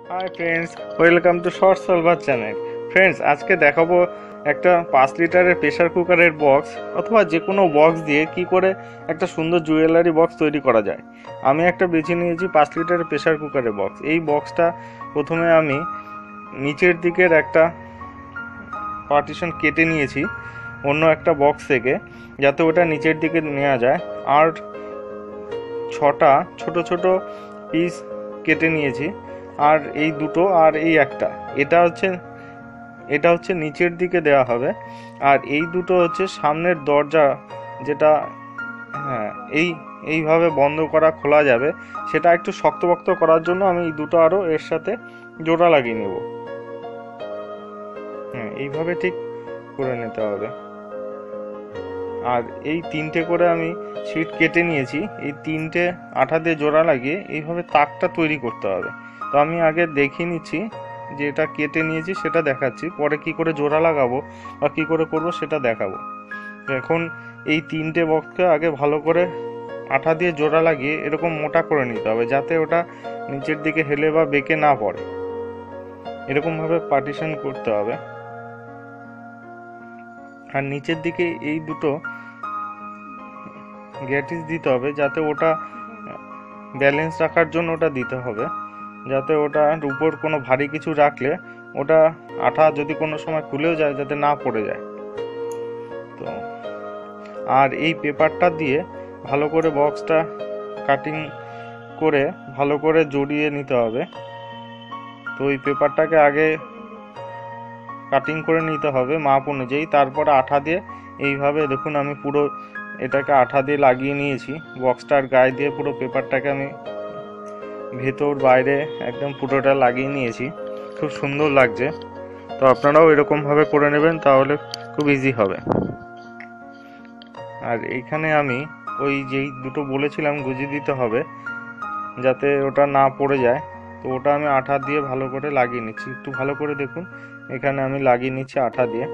High friends, welcome to short solver channel. Friends, আজকে দেখাবো একটা 5 লিটারের প্রেসার কুকারের বক্স অথবা যে কোনো বক্স দিয়ে কি করে একটা সুন্দর জুয়েলারি বক্স তৈরি করা যায়। আমি একটা বেছে নিয়েছি 5 লিটারের প্রেসার কুকারের বক্স। এই বক্সটা প্রথমে আমি নিচের দিকের একটা পার্টিশন কেটে নিয়েছি অন্য একটা বক্স থেকে, যাতে ওটা নিচের দিকে নেওয়া যায়। আর 6টা ছোট ছোট পিস কেটে নিয়েছি। আর এই দুটো আর এই একটা, এটা হচ্ছে নিচের দিকে দেওয়া হবে। আর এই দুটো হচ্ছে সামনের দরজা, যেটা হ্যাঁ এইভাবে বন্ধ করা খোলা যাবে, সেটা একটু শক্তপোক্ত করার জন্য আমি এই দুটো আরও এর সাথে জোড়া লাগিয়ে নেব। এইভাবে ঠিক করে নিতে হবে। আর এই 3টে করে আমি শিট কেটে নিয়েছি। এই 3টে আঠা দিয়ে জোড়া লাগিয়ে এইভাবে তাকটা তৈরি করতে হবে। তো আমি আগে দেখিয়ে নিচ্ছি, যে এটা কেটে নিয়েছি সেটা দেখাচ্ছি, পরে কি করে জোড়া লাগাবো বা কি করে করব সেটা দেখাবো। এখন এই 3টে বক্সকে আগে ভালো করে আঠা দিয়ে জোড়া লাগিয়ে এরকম মোটা করে নিতে হবে, যাতে ওটা নিচের দিকে হেলে বা বেঁকে না পড়ে। এরকমভাবে পার্টিশন করতে হবে। আর নিচের দিকে এই দুটো গ্যাটিস দিতে হবে, যাতে ওটা ব্যালেন্স রাখার জন্য ওটা দিতে হবে, যাতে ওটার উপর কোনো ভারী কিছু রাখলে ওটা আঠা যদি কোনো সময় খুলেও যায় যাতে না পড়ে যায়। তো আর এই পেপারটা দিয়ে ভালো করে বক্সটা কাটিং করে ভালো করে জড়িয়ে নিতে হবে। তো এই পেপারটাকে আগে কাটিং করে নিতে হবে মাপ অনুযায়ী, তারপরে আঠা দিয়ে এইভাবে দেখুন আমি পুরো এটাকে আঠা দিয়ে লাগিয়ে নিয়েছি। বক্সটার গায়ে দিয়ে পুরো পেপারটাকে আমি ভেতর বাইরে একদম পুরোটা লাগিয়ে নিয়েছি। খুব সুন্দর লাগছে। তো আপনারাও এরকমভাবে করে নেবেন, তাহলে খুব ইজি হবে। আর এইখানে আমি ওই যেই দুটো বলেছিলাম গুঁজে দিতে হবে যাতে ওটা না পড়ে যায়, তো ওটা আমি আঠা দিয়ে ভালো করে লাগিয়ে নিচ্ছি। একটু ভালো করে দেখুন, এখানে আমি লাগিয়ে নিচ্ছি আঠা দিয়ে।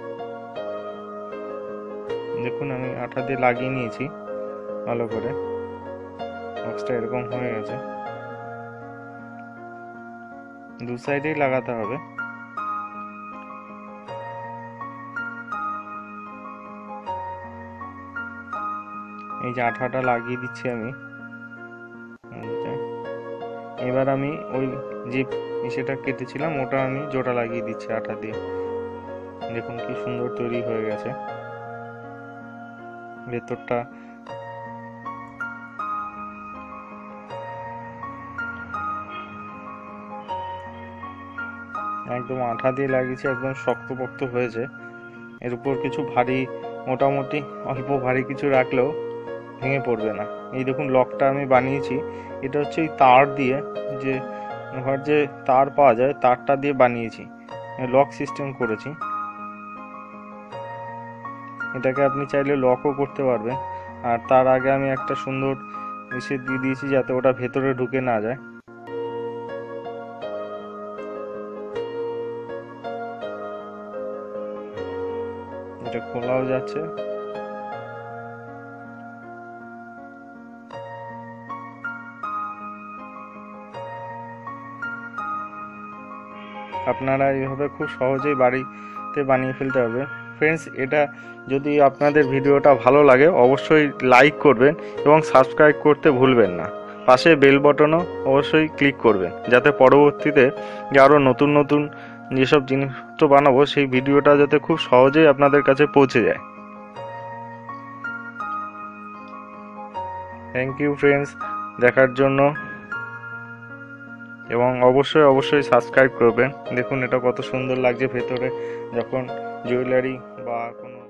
দেখুন আমি আঠা দিয়ে লাগিয়ে নিয়েছি ভালো করে। বক্সটা এরকম হয়ে গেছে। দু সাইডেই লাগাতে হবে। এই যে আঠাটা লাগিয়ে দিচ্ছি আমি। এবার আমি ওই যে সেটা কেটেছিলাম ওটা আমি জোড়া লাগিয়ে দিচ্ছি আঠা দিয়ে। দেখুন কি সুন্দর তৈরি হয়ে গেছে। ভেতরটা একদম আঠা দিয়ে লাগিয়েছি, একদম শক্তপোক্ত হয়েছে। এর উপর কিছু ভারী, মোটামুটি অল্প ভারী কিছু রাখলেও ভেঙে পড়বে না। এই দেখুন লকটা আমি বানিয়েছি, এটা হচ্ছে এই তার দিয়ে, যে লোহার যে তার পাওয়া যায় তারটা দিয়ে বানিয়েছি, লক সিস্টেম করেছি। এটাকে আপনি চাইলে লকও করতে পারবেন। আর তার আগে আমি একটা সুন্দর ইসে দিয়ে দিয়েছি যাতে ওটা ভেতরে ঢুকে না যায়। এটা খোলাও যাচ্ছে। আপনারা এইভাবে খুব সহজেই বাড়িতে বানিয়ে ফেলতে পারবেন। ফ্রেন্ডস, এটা যদি আপনাদের ভিডিওটা ভালো লাগে অবশ্যই লাইক করবেন এবং সাবস্ক্রাইব করতে ভুলবেন না। পাশে বেল বটনও অবশ্যই ক্লিক করবেন, যাতে পরবর্তীতে আরও নতুন নতুন যেসব জিনিসপত্র বানাবো সেই ভিডিওটা যাতে খুব সহজেই আপনাদের কাছে পৌঁছে যায়। থ্যাংক ইউ ফ্রেন্ডস দেখার জন্য, এবং অবশ্যই অবশ্যই সাবস্ক্রাইব করবেন। দেখুন এটা কত সুন্দর লাগছে ভেতরে, যখন জুয়েলারি বা কোনো